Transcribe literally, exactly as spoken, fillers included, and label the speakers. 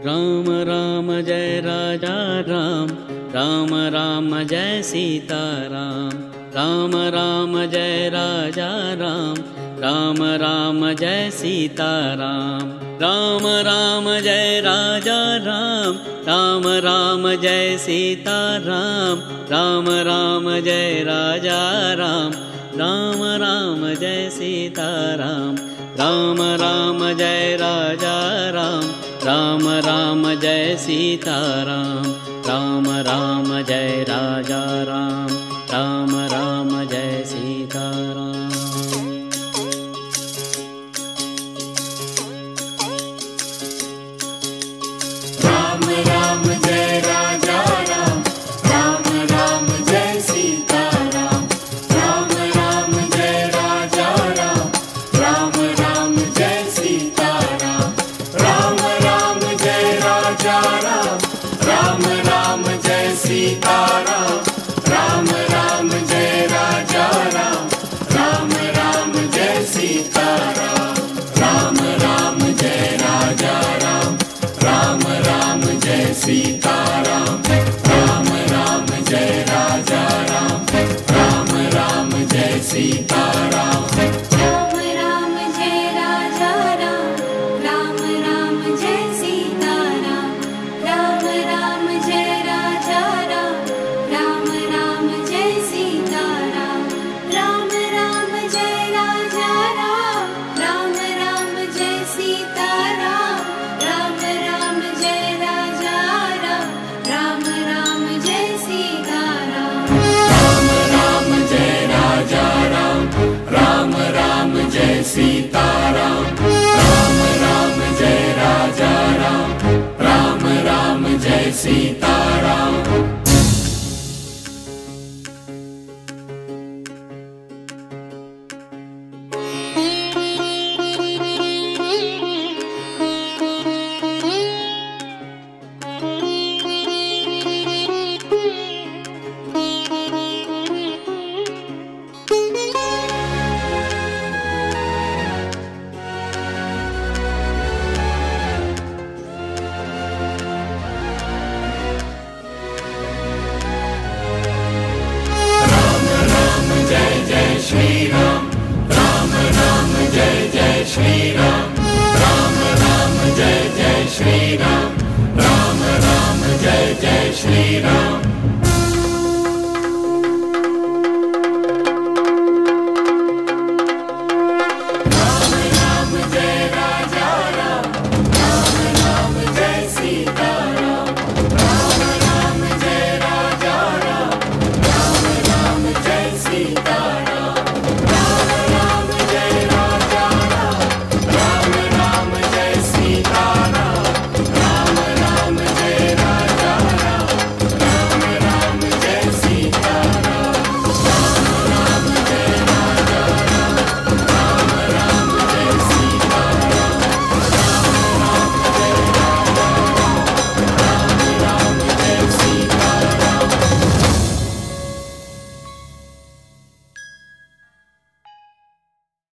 Speaker 1: Ram Ram Jai Raja Ram, Ram Ram Jai Sita Ram. Ram Ram Jai Raja Ram, Ram Ram Jai Sita Ram. Ram Ram Jai Raja Ram, Ram Ram Jai Sita Ram. Ram Ram Jai Raja Ram, Ram Ram Jai Sita Ram. Ram Ram Jai Raja Ram, Ram Ram Jai Sita Ram. Ram Ram Jai Raja Ram, Ram Ram Jai Sita Ram.
Speaker 2: Ram Ram Jai Raja Ram, Ram Ram Jai Sita Ram. Ram Ram Jai Raja Ram, Ram Ram Jai Sita Ram. Ram Ram Jai Raja Ram, Ram Ram Jai Sita Ram. Ram Ram Jai Raja Ram, Ram Ram Jai Sita Ram. Ram Ram Jai Raja Ram, Ram Ram Jai Sita Ram. Ram Ram Jai Raja Ram, Ram Ram Jai Sita Ram.